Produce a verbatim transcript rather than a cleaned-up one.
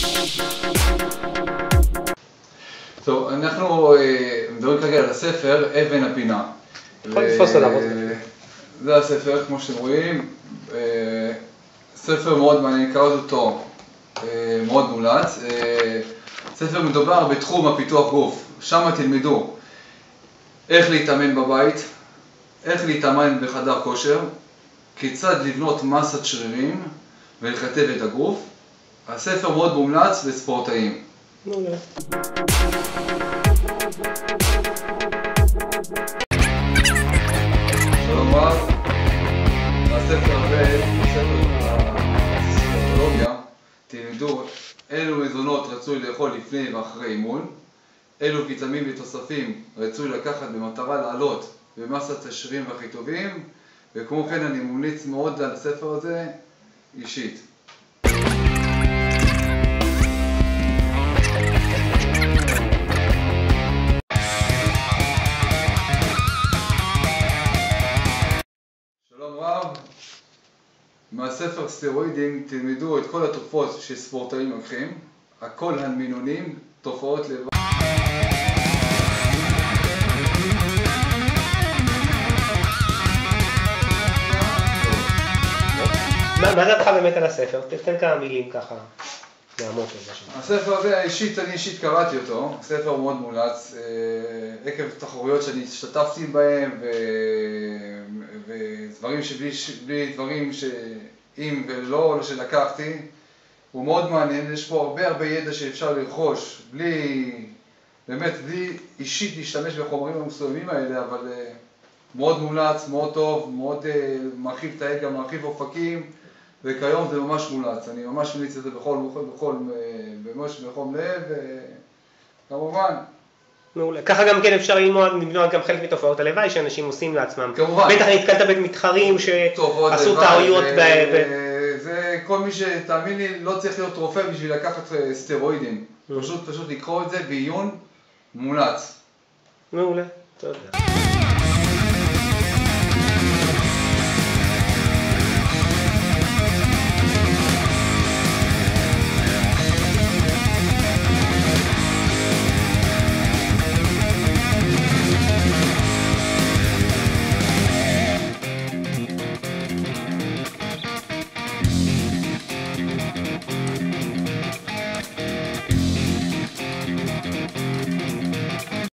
טוב, אנחנו מדברים כרגע על הספר אבן הפינה. יכול לתפוס עליו עוד. זה הספר, כמו שאתם רואים, ספר מאוד מעניין, קראתי אותו מאוד מומלץ. ספר מדובר בתחום הפיתוח גוף, שם תלמדו איך להתאמן בבית, איך להתאמן בחדר כושר, כיצד לבנות מסת שרירים ולכתב את הגוף. הספר מאוד מומלץ לספורטאים. מעולה. שלום רב, הספר הזה, ספר הפסיכולוגיה, תלמדו אילו מזונות רצוי לאכול לפני ואחרי אימון, אילו ויטמינים ותוספים רצוי לקחת במטרה לעלות במסת השרירים והחיטובים, וכמו כן אני ממליץ מאוד על הספר הזה אישית. שלום רב, מהספר סטרואידים תלמדו את כל התרופות שספורטאים לוקחים, הכל המינונים, תופעות לוואי. מה דעתך באמת על הספר? תתן כמה מילים ככה מהמות לזה שם. הספר הזה, אישית, אני אישית קראתי אותו, ספר מאוד מומלץ, עקב תחרויות שאני השתתפתי בהם ודברים שבלי דברים שאם ולא שלקחתי, הוא מאוד מעניין, יש פה הרבה הרבה ידע שאפשר לרכוש, בלי, באמת, בלי אישית להשתמש בחומרים המסוימים האלה, אבל מאוד מומלץ, מאוד טוב, מאוד מרחיב את הידע, מרחיב אופקים, וכיום זה ממש מומלץ, אני ממש ממליץ את זה בכל, בכל, בכל, ממש בחום לב, כמובן. מעולה. ככה גם כן אפשר ללמוד, למנוע גם חלק מתופעות הלוואי שאנשים עושים לעצמם. כמובן. בטח נתקלת במתחרים שעשו טעויות ב... זה כל מי שתאמין לי לא צריך להיות רופא בשביל לקחת סטרואידים. פשוט פשוט לקרוא את זה בעיון מומלץ. מעולה. תודה.